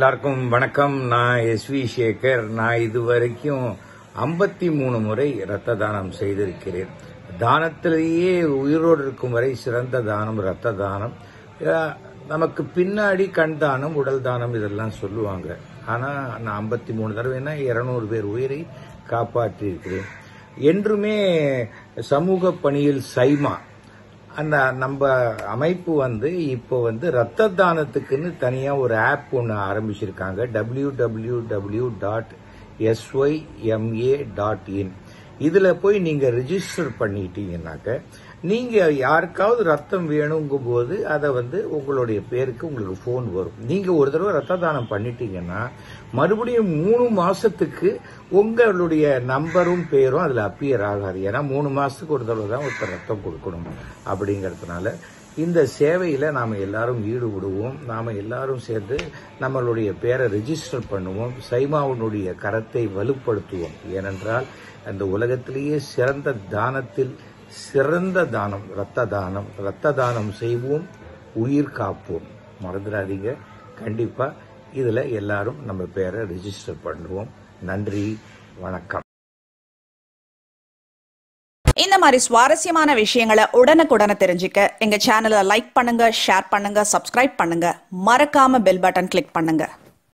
எல்லாருக்கும் வணக்கம். நான் எஸ்வி சேகர். நான் இதுவரைக்கும் 53 முறை இரத்த தானம் செய்திருக்கிறேன். தானத்திலேயே உயிரோடு இருக்கும் வரை சிறந்த தானம் இரத்த தானம். நமக்கு பின்னாடி கண் தானம், உடல் தானம் இதெல்லாம் சொல்லுவாங்க. ஆனா நான் 53 தடவைனா 200 பேர் உயிரை காப்பாற்றி இருக்கிறேன். என்றுமே சமூக பணியில் சைமா அந்த நம்ம அமைப்பு இப்போ ரத்த தானத்துக்குன்னு தனியா ஒரு ஆப் ஒன்று ஆரம்பிச்சிருக்காங்க. www.syma.in. இதுல போய் நீங்க ரிஜிஸ்டர் பண்ணிட்டீங்கன்னாக்க நீங்க யாருக்காவது ரத்தம் வேணுங்கும் போது அதை உங்களுடைய பேருக்கு உங்களுக்கு போன் வரும். நீங்க ஒரு தடவை ரத்த தானம் பண்ணிட்டீங்கன்னா மறுபடியும் 3 மாசத்துக்கு உங்களுடைய நம்பரும் பேரும் அதுல அப்பியர் ஆகாது. ஏன்னா 3 மாசத்துக்கு ஒரு தடவை தான் ஒருத்தர் ரத்தம் கொடுக்கணும். அப்படிங்கறதுனால இந்த சேவையில நாம எல்லாரும் ஈடுபடுவோம். நாம எல்லாரும் சேர்ந்து நம்மளுடைய பேரை ரெஜிஸ்டர் பண்ணுவோம். சைமாவுடைய கரத்தை வலுப்படுத்துவோம். ஏனென்றால் அந்த உலகத்திலேயே சிறந்த தானத்தில் சிறந்த தானம் இரத்த தானம். இரத்த தானம் செய்வோம், உயிர் காப்போம். மறந்துடாதீங்க. கண்டிப்பா இதுல எல்லாரும் நம்ம பேரை ரெஜிஸ்டர் பண்ணுவோம். நன்றி, வணக்கம். இந்த மாதிரி சுவாரஸ்யமான விஷயங்களை உடனுக்குடனே தெரிஞ்சுக்க எங்க சேனலை லைக் பண்ணுங்க, ஷேர் பண்ணுங்க, சப்ஸ்கிரைப் பண்ணுங்க. மறக்காம பெல் பட்டன் கிளிக் பண்ணுங்க.